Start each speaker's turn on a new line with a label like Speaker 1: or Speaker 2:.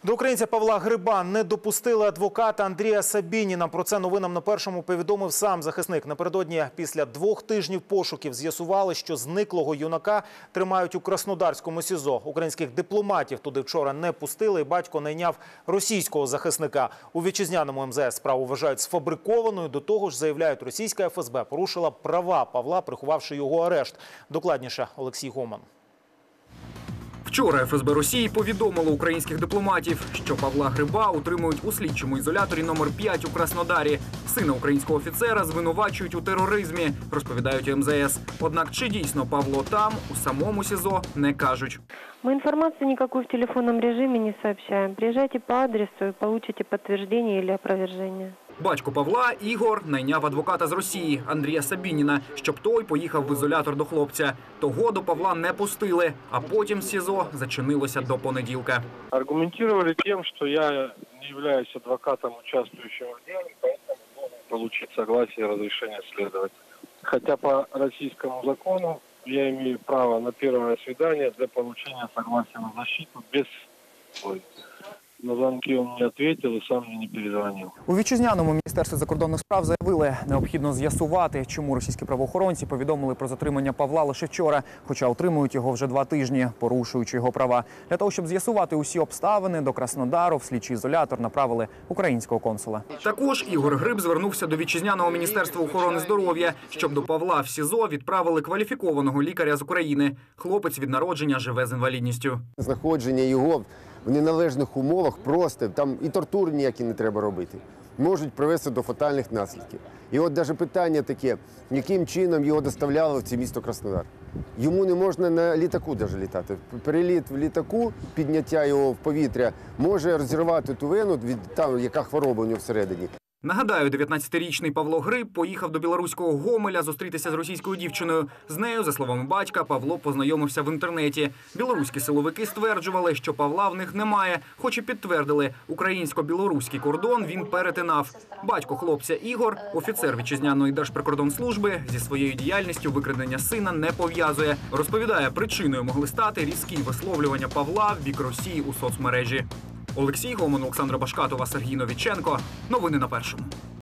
Speaker 1: До українця Павла Гриба не допустили адвоката Андрія Сабініна. Про це новинам на Першому повідомив сам захисник. Напередодні після 2 тижнів пошуків з'ясували, що зниклого юнака тримають у Краснодарському СІЗО. Українських дипломатів туди вчора не пустили, і батько найняв російського захисника. У вітчизняному МЗС справу вважають сфабрикованою. До того ж, заявляють, російська ФСБ порушила права Павла, приховавши його арешт. Докладніше Олексій Гоман.
Speaker 2: Вчора ФСБ Росії повідомило українських дипломатів, що Павла Гриба утримують у слідчому ізоляторі номер 5 у Краснодарі. Сина українського офіцера звинувачують у тероризмі, розповідають у МЗС. Однак чи дійсно Павло там, у самому СІЗО, не кажуть.
Speaker 3: Мы информацию никакую в телефонном режиме не сообщаем. Приезжайте по адресу и получите подтверждение или опровержение.
Speaker 2: Батько Павла, Ігор, найняв адвоката з Росії Андрія Сабініна, щоб той поїхав в ізолятор до хлопця. Того до Павла не пустили, а потім СІЗО зачинилося до понеділка.
Speaker 4: Аргументировали тем, что я не являюсь адвокатом, участвующим в деле, поэтому должен получить согласие и разрешение следователя. Хотя по российскому закону я имею право на первое свидание для получения согласия на защиту без условий. На звонки он не ответил и сам мне не перезвонил.
Speaker 5: У вітчизняному Міністерстві закордонних справ заявили, необхідно з'ясувати, чому російські правоохоронці повідомили про затримання Павла лише вчора, хоча утримують його вже 2 тижні, порушуючи його права. Для того, щоб з'ясувати усі обставини, до Краснодару в слідчий ізолятор направили українського консула.
Speaker 2: Також Ігор Гриб звернувся до вітчизняного Міністерства охорони здоров'я, щоб до Павла в СІЗО відправили кваліфікованого лікаря з України. Хлопець від народження живе з інвалідністю.
Speaker 6: Знаходження його в неналежних умовах просто, там і тортур ніякі не треба робити, можуть привести до фатальних наслідків. І от навіть питання таке, яким чином його доставляли в це місто Краснодар. Йому не можна на літаку навіть літати. Переліт в літаку, підняття його в повітря може розірвати ту вену, там, яка хвороба у нього всередині.
Speaker 2: Нагадаю, 19-річний Павло Гриб поїхав до білоруського Гомеля зустрітися з російською дівчиною. З нею, за словами батька, Павло познайомився в інтернеті. Білоруські силовики стверджували, що Павла в них немає, хоч і підтвердили, українсько-білоруський кордон він перетинав. Батько хлопця Ігор, офіцер вітчизняної Держприкордонслужби, зі своєю діяльністю викрадення сина не пов'язує. Розповідає, причиною могли стати різкі висловлювання Павла в бік Росії у соцмережі. Олексій Гоман, Олександра Башкатова, Сергій Новіченко. Новини на Першому.